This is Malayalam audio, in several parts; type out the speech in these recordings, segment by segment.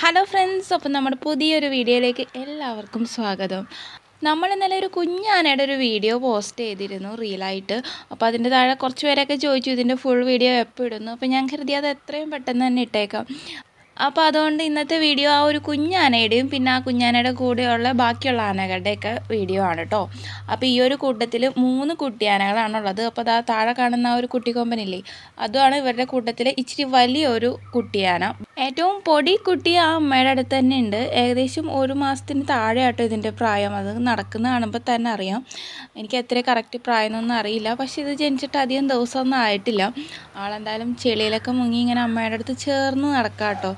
ഹലോ ഫ്രണ്ട്സ്, അപ്പം നമ്മുടെ പുതിയൊരു വീഡിയോയിലേക്ക് എല്ലാവർക്കും സ്വാഗതം. നമ്മൾ ഇന്നലെ ഒരു കുഞ്ഞാനയുടെ ഒരു വീഡിയോ പോസ്റ്റ് ചെയ്തിരുന്നു റീലായിട്ട്. അപ്പോൾ അതിൻ്റെ താഴെ കുറച്ച് പേരൊക്കെ ചോദിച്ചു ഇതിൻ്റെ ഫുൾ വീഡിയോ എപ്പോൾ ഇടുന്നു. അപ്പോൾ ഞാൻ കരുതി അത് എത്രയും പെട്ടെന്ന് തന്നെ ഇട്ടേക്കാം. അപ്പോൾ അതുകൊണ്ട് ഇന്നത്തെ വീഡിയോ ആ ഒരു കുഞ്ഞാനയുടെയും പിന്നെ ആ കുഞ്ഞാനയുടെ കൂടെയുള്ള ബാക്കിയുള്ള ആനകളുടെയൊക്കെ വീഡിയോ ആണ് കേട്ടോ. അപ്പോൾ ഈ ഒരു കൂട്ടത്തിൽ 3 കുട്ടിയാനകളാണുള്ളത്. അപ്പോൾ അത് ആ താഴെ കാണുന്ന ആ ഒരു കുട്ടിക്കൊമ്പനില്ലേ, അതുമാണ് ഇവരുടെ കൂട്ടത്തിൽ ഇച്ചിരി വലിയൊരു കുട്ടിയാന. ഏറ്റവും പൊടി കുട്ടി ആ അമ്മയുടെ അടുത്ത് തന്നെ ഉണ്ട്. ഏകദേശം 1 മാസത്തിന് താഴെ ആട്ടോ ഇതിൻ്റെ പ്രായം. അത് നടക്കുന്ന കാണുമ്പോൾ തന്നെ അറിയാം. എനിക്ക് എത്ര കറക്റ്റ് പ്രായം എന്നൊന്നും അറിയില്ല, പക്ഷേ ഇത് ജനിച്ചിട്ട് അധികം ദിവസമൊന്നും ആയിട്ടില്ല. ആളെന്തായാലും ചെളിയിലൊക്കെ മുങ്ങി ഇങ്ങനെ അമ്മയുടെ അടുത്ത് ചേർന്ന് നടക്കാം കേട്ടോ.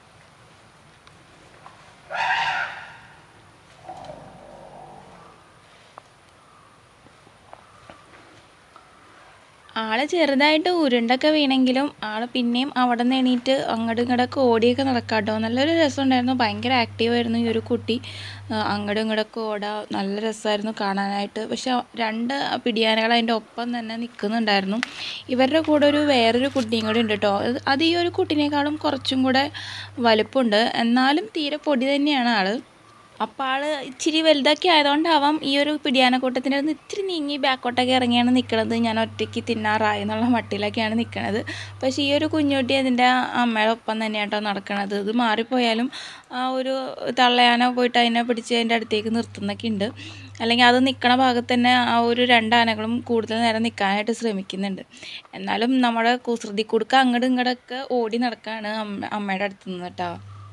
ആള് ചെറുതായിട്ട് ഉരുണ്ടൊക്കെ വീണെങ്കിലും ആള് പിന്നെയും അവിടെ നിന്ന് എണീറ്റ് അങ്ങോട്ടും ഇങ്ങോട്ടൊക്കെ ഓടിയൊക്കെ നടക്കാം കേട്ടോ. നല്ലൊരു രസമുണ്ടായിരുന്നു. ഭയങ്കര ആക്റ്റീവായിരുന്നു ഈ ഒരു കുട്ടി. അങ്ങോട്ടും ഇങ്ങോട്ടൊക്കെ ഓടാ, നല്ല രസമായിരുന്നു കാണാനായിട്ട്. പക്ഷെ 2 പിടിയാനകൾ അതിൻ്റെ ഒപ്പം തന്നെ നിൽക്കുന്നുണ്ടായിരുന്നു. ഇവരുടെ കൂടെ വേറൊരു കുട്ടിയും കൂടി ഉണ്ട് കേട്ടോ. അത് ഈ ഒരു കുട്ടീനേക്കാളും കുറച്ചും കൂടെ വലുപ്പമുണ്ട്, എന്നാലും തീരെ പൊടി തന്നെയാണ് ആള്. അപ്പോൾ ആൾ ഇച്ചിരി വലുതൊക്കെ ആയതുകൊണ്ടാവാം ഈ ഒരു പിടിയാനക്കൂട്ടത്തിൻ്റെ ഒന്ന് ഇത്തിരി നീങ്ങി ബാക്കോട്ടൊക്കെ ഇറങ്ങിയാണ് നിൽക്കുന്നത്. ഞാൻ ഒറ്റയ്ക്ക് തിന്നാറായി എന്നുള്ള മട്ടിലൊക്കെയാണ് നിൽക്കുന്നത്. പക്ഷേ ഈ ഒരു കുഞ്ഞുകുട്ടി അതിൻ്റെ അമ്മയുടെ ഒപ്പം തന്നെയാട്ടോ നടക്കണത്. ഇത് മാറിപ്പോയാലും ആ ഒരു തള്ളയാന പോയിട്ട് അതിനെ പിടിച്ച് അതിൻ്റെ അടുത്തേക്ക് നിർത്തുന്നൊക്കെ ഉണ്ട്. അല്ലെങ്കിൽ അത് നിൽക്കണ ഭാഗത്ത് തന്നെ ആ ഒരു 2 ആനകളും കൂടുതൽ നേരം നിൽക്കാനായിട്ട് ശ്രമിക്കുന്നുണ്ട്. എന്നാലും നമ്മുടെ കുസൃതി കുടുക്ക അങ്ങോട്ടും ഇങ്ങോട്ടൊക്കെ ഓടി നടക്കുകയാണ് അമ്മയുടെ അടുത്ത് നിന്ന് കേട്ടോ.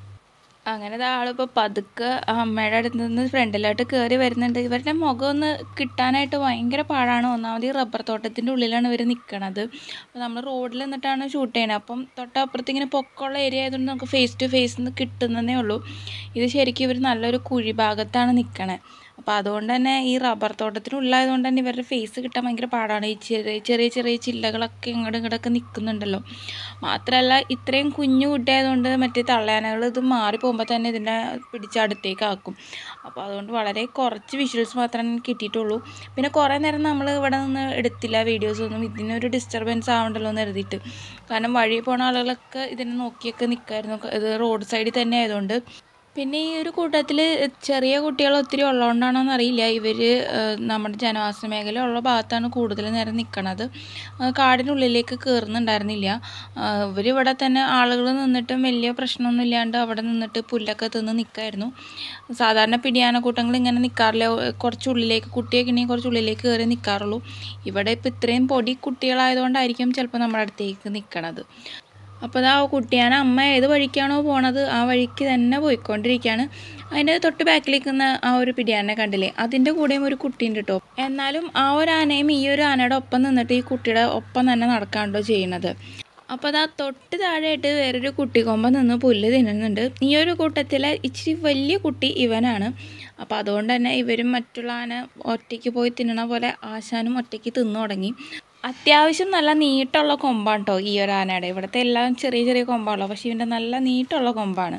അങ്ങനെ ആളിപ്പോൾ പതുക്കെ അമ്മയുടെ അടുത്ത് നിന്ന് ഫ്രണ്ടിലോട്ട് കയറി വരുന്നുണ്ട്. ഇവരുടെ മുഖം ഒന്ന് കിട്ടാനായിട്ട് ഭയങ്കര പാടാണ്. ഒന്നാമത് ഈ റബ്ബർ തോട്ടത്തിൻ്റെ ഉള്ളിലാണ് ഇവർ നിൽക്കണത്. അപ്പോൾ നമ്മൾ റോഡിൽ നിന്നിട്ടാണ് ഷൂട്ട് ചെയ്യണത്. അപ്പം തൊട്ടപ്പുറത്ത് ഇങ്ങനെ പൊക്കമുള്ള ഏരിയ ആയതുകൊണ്ട് നമുക്ക് ഫേസ് ടു ഫേസ് കിട്ടുന്നതേ ഉള്ളൂ. ഇത് ശരിക്കും ഇവർ നല്ലൊരു കുഴി ഭാഗത്താണ് നിൽക്കണത്. അപ്പോൾ അതുകൊണ്ട് തന്നെ ഈ റബ്ബർ തോട്ടത്തിനുള്ളായതുകൊണ്ട് തന്നെ ഇവരുടെ ഫേസ് കിട്ടാൻ ഭയങ്കര പാടാണ്. ഈ ചെറിയ ചെറിയ ചില്ലകളൊക്കെ ഇങ്ങോട്ടും ഇങ്ങോട്ടൊക്കെ നിൽക്കുന്നുണ്ടല്ലോ. മാത്രമല്ല ഇത്രയും കുഞ്ഞു കുട്ടിയായതുകൊണ്ട് മറ്റേ തള്ളയാനകൾ ഇത് മാറിപ്പോകുമ്പോൾ തന്നെ ഇതിൻ്റെ പിടിച്ചടുത്തേക്ക് ആക്കും. അപ്പോൾ അതുകൊണ്ട് വളരെ കുറച്ച് വിഷ്വൽസ് മാത്രമേ കിട്ടിയിട്ടുള്ളൂ. പിന്നെ കുറേ നേരം നമ്മൾ ഇവിടെ നിന്ന് എടുത്തില്ല വീഡിയോസൊന്നും, ഇതിനൊരു ഡിസ്റ്റർബൻസ് ആവണ്ടല്ലോ എന്ന് കരുതിയിട്ട്. കാരണം വഴി പോണ ആളുകളൊക്കെ ഇതിനെ നോക്കിയൊക്കെ നിൽക്കുമായിരുന്നു. ഇത് റോഡ് സൈഡിൽ തന്നെ ആയതുകൊണ്ട്. പിന്നെ ഈ ഒരു കൂട്ടത്തിൽ ചെറിയ കുട്ടികൾ ഒത്തിരി ഉള്ളതുകൊണ്ടാണോന്ന് അറിയില്ല, ഇവർ നമ്മുടെ ജനവാസ മേഖല ഉള്ള ഭാഗത്താണ് കൂടുതൽ നേരം നിൽക്കണത്. കാടിനുള്ളിലേക്ക് കയറുന്നുണ്ടായിരുന്നില്ല. ഇവരിവിടെ തന്നെ ആളുകൾ നിന്നിട്ടും വലിയ പ്രശ്നമൊന്നും ഇല്ലാണ്ട് അവിടെ നിന്നിട്ട് പുല്ലൊക്കെ തിന്ന് നിൽക്കായിരുന്നു. സാധാരണ പിടിയാനക്കൂട്ടങ്ങൾ ഇങ്ങനെ നിൽക്കാറില്ല. കുറച്ചുള്ളിലേക്ക് കുട്ടിയൊക്കെ ഉണ്ടെങ്കിൽ കുറച്ചുള്ളിലേക്ക് കയറി നിൽക്കാറുള്ളൂ. ഇവിടെ ഇപ്പോൾ ഇത്രയും പൊടി കുട്ടികളായതുകൊണ്ടായിരിക്കും ചിലപ്പോൾ നമ്മുടെ അടുത്തേക്ക് നിൽക്കണത്. അപ്പോൾ ആ കുട്ടിയാന അമ്മ ഏത് വഴിക്കാണോ പോണത് ആ വഴിക്ക് തന്നെ പോയിക്കൊണ്ടിരിക്കുകയാണ്. അതിൻ്റെ തൊട്ട് ബാക്കിലേക്ക് നിന്ന ആ ഒരു പിടിയാനെ കണ്ടില്ലേ, അതിൻ്റെ കൂടെയും ഒരു കുട്ടിയുണ്ട് കേട്ടോ. എന്നാലും ആ ഒരു ആനയും ഈ ഒരു ആനയുടെ ഒപ്പം നിന്നിട്ട് ഈ കുട്ടിയുടെ ഒപ്പം തന്നെ നടക്കാണ്ടോ ചെയ്യണത്. അപ്പോൾ അത് ആ തൊട്ട് താഴെയായിട്ട് വേറൊരു കുട്ടിക്കൊമ്പൻ നിന്ന് പുല്ല് തിന്നുന്നുണ്ട്. ഈ ഒരു കൂട്ടത്തിലെ ഇച്ചിരി വലിയ കുട്ടി ഇവനാണ്. അപ്പോൾ അതുകൊണ്ട് തന്നെ ഇവരും മറ്റുള്ള ആന ഒറ്റയ്ക്ക് പോയി തിന്നണ പോലെ ആശാനും ഒറ്റയ്ക്ക് തിന്നു തുടങ്ങി. അത്യാവശ്യം നല്ല നീട്ടുള്ള കൊമ്പാണ് കേട്ടോ ഈ ഒരു ആനയുടെ. ഇവിടുത്തെ എല്ലാം ചെറിയ ചെറിയ കൊമ്പാണല്ലോ, പക്ഷേ ഇവൻ്റെ നല്ല നീട്ടുള്ള കൊമ്പാണ്.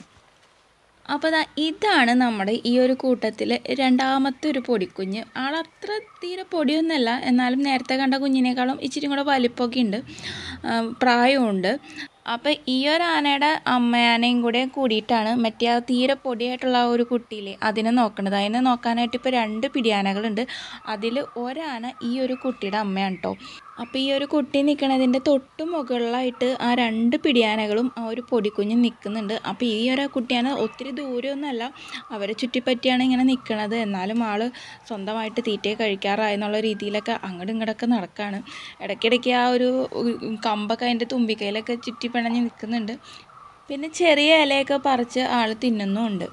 അപ്പോൾ ഇതാണ് നമ്മുടെ ഈ ഒരു കൂട്ടത്തിൽ 2ാമത്തെ ഒരു പൊടിക്കുഞ്ഞ്. ആളത്ര തീരെ പൊടിയൊന്നുമല്ല, എന്നാലും നേരത്തെ കണ്ട കുഞ്ഞിനേക്കാളും ഇച്ചിരി കൂടെ വലിപ്പമൊക്കെ ഉണ്ട്, പ്രായമുണ്ട്. അപ്പോൾ ഈ ഒരു ആനയുടെ അമ്മയാനയും കൂടെ കൂടിയിട്ടാണ് മറ്റേ ആ തീരെ പൊടിയായിട്ടുള്ള ആ ഒരു കുട്ടിയില്ലേ അതിനെ നോക്കണത്. അതിനെ നോക്കാനായിട്ട് ഇപ്പോൾ 2 പിടിയാനകളുണ്ട്. അതിൽ ഒരാന ഈ ഒരു കുട്ടിയുടെ അമ്മയാണ് കേട്ടോ. അപ്പോൾ ഈ ഒരു കുട്ടി നിൽക്കണതിൻ്റെ തൊട്ട് മുകളിലായിട്ട് ആ 2 പിടിയാനകളും ആ ഒരു പൊടിക്കുഞ്ഞും നിൽക്കുന്നുണ്ട്. അപ്പോൾ ഈ ഒരു കുട്ടിയാന ഒത്തിരി ദൂരമൊന്നുമല്ല, അവരെ ചുറ്റിപ്പറ്റിയാണ് ഇങ്ങനെ നിൽക്കണത്. എന്നാലും ആൾ സ്വന്തമായിട്ട് തീറ്റയെ കഴിക്കാറായെന്നുള്ള രീതിയിലൊക്കെ അങ്ങോട്ടും ഇങ്ങോട്ടൊക്കെ നടക്കുകയാണ്. ഇടയ്ക്കിടയ്ക്ക് ആ ഒരു കമ്പൊക്കെ അതിൻ്റെ തുമ്പിക്കൈയിലൊക്കെ ചുറ്റി പിണഞ്ഞ് നിൽക്കുന്നുണ്ട്. പിന്നെ ചെറിയ ഇലയൊക്കെ പറിച്ച് ആൾ തിന്നുന്നുമുണ്ട്.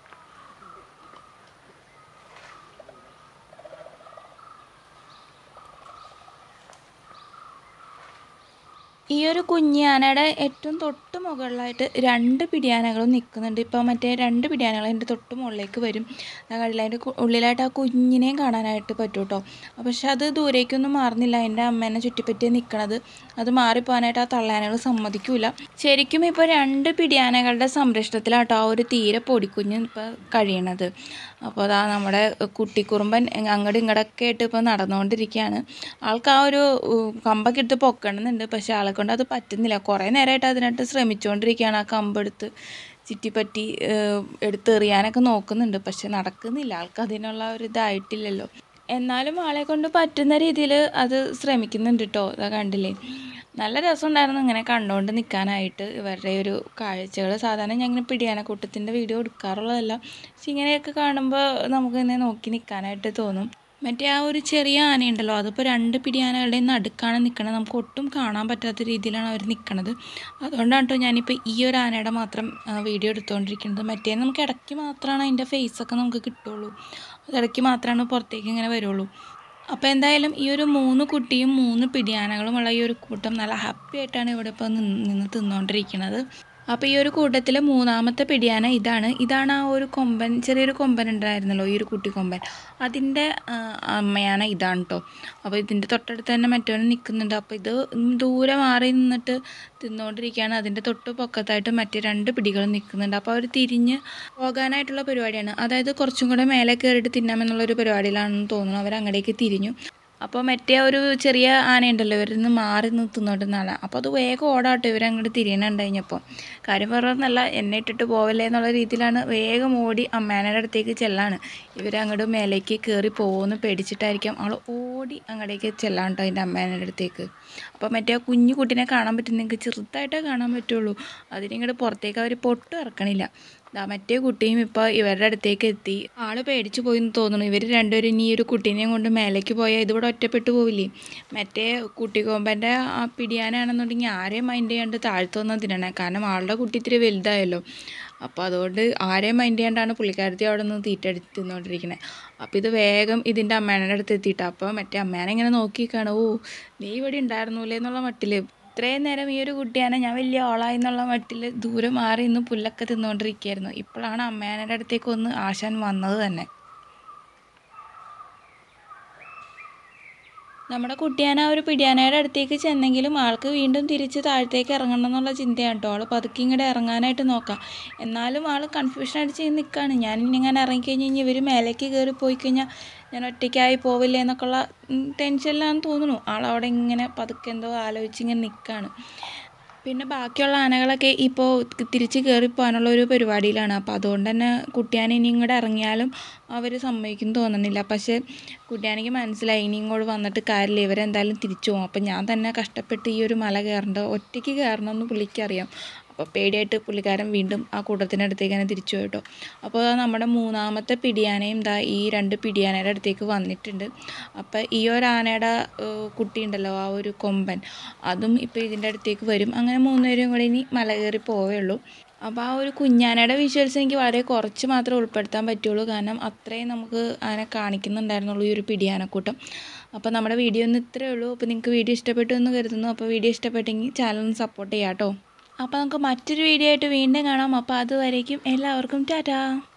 ഈ ഒരു കുഞ്ഞാനയുടെ ഏറ്റവും തൊട്ട് മുകളിലായിട്ട് 2 പിടിയാനകളും നിൽക്കുന്നുണ്ട്. ഇപ്പോൾ മറ്റേ 2 പിടിയാനകൾ അതിൻ്റെ തൊട്ട് മുകളിലേക്ക് വരും. അതിൻ്റെ ഉള്ളിലായിട്ട് ആ കുഞ്ഞിനെയും കാണാനായിട്ട് പറ്റും കേട്ടോ. പക്ഷെ അത് ദൂരേക്കൊന്നും മാറുന്നില്ല. എൻ്റെ അമ്മേനെ ചുറ്റിപ്പറ്റിയാണ് നിൽക്കണത്. അത് മാറിപ്പോകാനായിട്ട് ആ തള്ളയാനകൾ സമ്മതിക്കില്ല. ശരിക്കും ഇപ്പോൾ 2 പിടിയാനകളുടെ സംരക്ഷണത്തിലാട്ടോ ആ ഒരു തീരെ പൊടിക്കുഞ്ഞ് ഇപ്പോൾ കഴിയണത്. അപ്പോൾ അതാ നമ്മുടെ കുട്ടിക്കുറുമ്പൻ അങ്ങോട്ടും ഇങ്ങോട്ടൊക്കെ ആയിട്ട് ഇപ്പോൾ നടന്നുകൊണ്ടിരിക്കുകയാണ്. ആൾക്ക് ആ ഒരു കമ്പൊക്കെ എടുത്ത് പൊക്കണമെന്നുണ്ട്, പക്ഷേ ആളെ കൊണ്ട് അത് പറ്റുന്നില്ല. കുറേ നേരമായിട്ട് അതിനായിട്ട് ശ്രമിച്ചുകൊണ്ടിരിക്കുകയാണ് ആ കമ്പെടുത്ത് ചുറ്റിപ്പറ്റി എടുത്തെറിയാനൊക്കെ നോക്കുന്നുണ്ട്. പക്ഷെ നടക്കുന്നില്ല, ആൾക്ക് അതിനുള്ള ഒരു ഇതായിട്ടില്ലല്ലോ. എന്നാലും ആളെ കൊണ്ട് പറ്റുന്ന രീതിയിൽ അത് ശ്രമിക്കുന്നുണ്ട് കേട്ടോ. അതാ കണ്ടില്ലേ, നല്ല രസമുണ്ടായിരുന്നു ഇങ്ങനെ കണ്ടുകൊണ്ട് നിൽക്കാനായിട്ട് ഇവരുടെ ഒരു കാഴ്ചകൾ. സാധാരണ ഞാൻ ഇങ്ങനെ പിടിയാനക്കൂട്ടത്തിൻ്റെ വീഡിയോ എടുക്കാറുള്ളതല്ല, പക്ഷെ ഇങ്ങനെയൊക്കെ കാണുമ്പോൾ നമുക്ക് ഇങ്ങനെ നോക്കി നിൽക്കാനായിട്ട് തോന്നും. മറ്റേ ആ ഒരു ചെറിയ ആനയുണ്ടല്ലോ, അതിപ്പോൾ 2 പിടിയാനകളുടെയും നടുക്കാണ് നിൽക്കണത്. നമുക്ക് ഒട്ടും കാണാൻ പറ്റാത്ത രീതിയിലാണ് അവർ നിൽക്കണത്. അതുകൊണ്ടാണ് കേട്ടോ ഞാനിപ്പോൾ ഈ ഒരു ആനയുടെ മാത്രം വീഡിയോ എടുത്തുകൊണ്ടിരിക്കുന്നത്. മറ്റേ നമുക്ക് ഇടയ്ക്ക് മാത്രമാണ് അതിൻ്റെ ഫേസൊക്കെ നമുക്ക് കിട്ടുള്ളൂ, അതിടയ്ക്ക് മാത്രമാണ് പുറത്തേക്ക് ഇങ്ങനെ വരുള്ളൂ. അപ്പോൾ എന്തായാലും ഈ ഒരു 3 കുട്ടിയും 3 പിടിയാനകളുമുള്ള ഈ ഒരു കൂട്ടം നല്ല ഹാപ്പി ആയിട്ടാണ് ഇവിടെ ഇപ്പോൾ നിന്ന് തിന്നുകൊണ്ടിരിക്കുന്നത്. അപ്പോൾ ഈ ഒരു കൂട്ടത്തിലെ 3ാമത്തെ പിടിയാന ഇതാണ് ആ ഒരു കൊമ്പൻ, ചെറിയൊരു കൊമ്പൻ ഉണ്ടായിരുന്നല്ലോ, ഈ ഒരു കുട്ടി കൊമ്പൻ, അതിൻ്റെ അമ്മയാന ഇതാണ് കേട്ടോ. അപ്പോൾ ഇതിൻ്റെ തൊട്ടടുത്ത് തന്നെ മറ്റവൻ നിൽക്കുന്നുണ്ട്. അപ്പോൾ ഇത് ദൂരെ മാറി നിന്നിട്ട് തിന്നുകൊണ്ടിരിക്കുകയാണ്. അതിൻ്റെ തൊട്ട് പൊക്കത്തായിട്ട് മറ്റേ 2 പിടികൾ നിൽക്കുന്നുണ്ട്. അപ്പോൾ അവർ തിരിഞ്ഞ് പോകാനായിട്ടുള്ള പരിപാടിയാണ്. അതായത് കുറച്ചും കൂടെ മേലെ കയറിയിട്ട് തിന്നാമെന്നുള്ളൊരു പരിപാടിയിലാണെന്ന് തോന്നുന്നു. അവർ അങ്ങടേക്ക് തിരിഞ്ഞു. അപ്പോൾ മറ്റേ ഒരു ചെറിയ ആനയുണ്ടല്ലോ, ഇവരിൽ നിന്ന് മാറി നിന്ന് തിന്നോണ്ടിരുന്നതാണ്. അപ്പോൾ അത് വേഗം ഓടാട്ടോ ഇവരങ്ങോട്ട് തിരിയണുണ്ടായിപ്പോൾ. കാര്യം പറഞ്ഞല്ല, എന്നെ ഇട്ടിട്ട് പോവല്ലേ എന്നുള്ള രീതിയിലാണ് വേഗം ഓടി അമ്മേനയുടെ അടുത്തേക്ക് ചെല്ലാണ്. ഇവരങ്ങോട്ട് മേലേക്ക് കയറി പോകുമെന്ന് പേടിച്ചിട്ടായിരിക്കും അവൾ ഓടി അങ്ങടേക്ക് ചെല്ലാൻ കേട്ടോ അതിൻ്റെ അമ്മേനയുടെ അടുത്തേക്ക്. അപ്പോൾ മറ്റേ കുഞ്ഞു കുട്ടീനെ കാണാൻ പറ്റുന്നെങ്കിൽ ചെറുതായിട്ടേ കാണാൻ പറ്റുള്ളൂ, അതിനിങ്ങോട്ട് പുറത്തേക്ക് അവർ പൊട്ടും ഇറക്കണില്ല. മറ്റേ കുട്ടിയും ഇപ്പോൾ ഇവരുടെ അടുത്തേക്ക് എത്തി. ആൾ പേടിച്ചു പോയി എന്ന് തോന്നുന്നു. ഇവർ രണ്ടുപേരും ഇനി ഈ ഒരു കുട്ടീനെയും കൊണ്ട് മേലേക്ക് പോയാൽ ഇതിവിടെ ഒറ്റപ്പെട്ടു പോവില്ലേ. മറ്റേ കുട്ടിക്കൊമ്പൻ്റെ ആ പിടിയാനാണെന്നുണ്ടെങ്കിൽ ആരെയും മൈൻഡ് ചെയ്യാണ്ട് താഴ്ത്തൊന്നും തിന്നണേ, കാരണം ആളുടെ കുട്ടി ഇത്തിരി വലുതായല്ലോ. അപ്പോൾ അതുകൊണ്ട് ആരെയും മൈൻഡ് ചെയ്യാണ്ടാണ് പുള്ളിക്കാരത്തി അവിടെ നിന്ന് തീറ്റെടുത്ത് തിന്നുകൊണ്ടിരിക്കുന്നത്. അപ്പോൾ ഇത് വേഗം ഇതിൻ്റെ അമ്മേനയുടെ അടുത്ത് എത്തിയിട്ടാണ്. അപ്പോൾ മറ്റേ അമ്മേനെ ഇങ്ങനെ നോക്കിക്കാണ്, ഓ നീ ഇവിടെ ഉണ്ടായിരുന്നൂലേ എന്നുള്ള മട്ടിൽ. ഇത്രയും നേരം ഈ ഒരു കുട്ടിയാനെ ഞാൻ വലിയ ആളായി എന്നുള്ള മട്ടിൽ ദൂരെ മാറി ഇന്ന് പുല്ലൊക്കെ തിന്നുകൊണ്ടിരിക്കുകയായിരുന്നു. ഇപ്പോഴാണ് അമ്മേനയുടെ അടുത്തേക്ക് ഒന്ന് ആശാൻ വന്നത് തന്നെ. നമ്മുടെ കുട്ടിയാന ഒരു പിടിയാനയുടെ അടുത്തേക്ക് ചെന്നെങ്കിലും ആൾക്ക് വീണ്ടും തിരിച്ച് താഴത്തേക്ക് ഇറങ്ങണം എന്നുള്ള ചിന്തയാണ് കേട്ടോ. ആൾ പതുക്കെ ഇങ്ങോട്ട് ഇറങ്ങാനായിട്ട് നോക്കാം. എന്നാലും ആൾ കൺഫ്യൂഷൻ അടിച്ച് നിൽക്കുകയാണ്. ഞാൻ ഇനി ഇങ്ങനെ ഇറങ്ങിക്കഴിഞ്ഞ് കഴിഞ്ഞാൽ ഇവർ മേലേക്ക് കയറി പോയി കഴിഞ്ഞാൽ ഞാൻ ഒറ്റയ്ക്കായി പോവില്ലേ എന്നൊക്കെയുള്ള ടെൻഷനിലാണെന്ന് തോന്നുന്നു. ആളവിടെ ഇങ്ങനെ പതുക്കെ എന്തോ ആലോചിച്ച് ഇങ്ങനെ നിൽക്കുകയാണ്. പിന്നെ ബാക്കിയുള്ള ആനകളൊക്കെ ഇപ്പോൾ തിരിച്ച് കയറിപ്പോകാനുള്ള ഒരു പരിപാടിയിലാണ്. അപ്പോൾ അതുകൊണ്ട് തന്നെ കുട്ടിയാന ഇനി ഇങ്ങോട്ട് ഇറങ്ങിയാലും അവർ സമ്മതിക്കും തോന്നുന്നില്ല. പക്ഷേ കുട്ടിയാനയ്ക്ക് മനസ്സിലായി ഇനി ഇങ്ങോട്ട് വന്നിട്ട് കാര്യമില്ല, ഇവരെന്തായാലും തിരിച്ചു പോകും. അപ്പം ഞാൻ തന്നെ കഷ്ടപ്പെട്ട് ഈ ഒരു മല കയറേണ്ട, ഒറ്റയ്ക്ക് കയറണമെന്ന് പുള്ളിക്കറിയാം. അപ്പോൾ പേടിയായിട്ട് പുള്ളിക്കാരൻ വീണ്ടും ആ കൂട്ടത്തിൻ്റെ അടുത്തേക്ക് തന്നെ തിരിച്ചു പോയിട്ടോ. അപ്പോൾ നമ്മുടെ 3ാമത്തെ പിടിയാനയും ഈ 2 പിടിയാനയുടെ അടുത്തേക്ക് വന്നിട്ടുണ്ട്. അപ്പോൾ ഈ ഒരു ആനയുടെ കുട്ടി ഉണ്ടല്ലോ, ആ ഒരു കൊമ്പൻ, അതും ഇപ്പോൾ ഇതിൻ്റെ അടുത്തേക്ക് വരും. അങ്ങനെ 3 പേരും കൂടി ഇനി മല കയറി പോവുകയുള്ളൂ. അപ്പോൾ ആ ഒരു കുഞ്ഞാനയുടെ വിഷ്വൽസ് എനിക്ക് വളരെ കുറച്ച് മാത്രമേ ഉൾപ്പെടുത്താൻ പറ്റുള്ളൂ, കാരണം അത്രയും നമുക്ക് ആനെ കാണിക്കുന്നുണ്ടായിരുന്നുള്ളൂ ഈ ഒരു പിടിയാനക്കൂട്ടം. അപ്പോൾ നമ്മുടെ വീഡിയോ ഒന്ന് ഇത്രയേ ഉള്ളൂ. അപ്പോൾ നിങ്ങൾക്ക് വീഡിയോ ഇഷ്ടപ്പെട്ടു എന്ന് കരുതുന്നു. അപ്പോൾ വീഡിയോ ഇഷ്ടപ്പെട്ടെങ്കിൽ ചാനൽ ഒന്ന് സപ്പോർട്ട് ചെയ്യാം കേട്ടോ. അപ്പോൾ നമുക്ക് മറ്റൊരു വീഡിയോ ആയിട്ട് വീണ്ടും കാണാം. അപ്പോൾ അതുവരേക്കും എല്ലാവർക്കും ടാറ്റാ.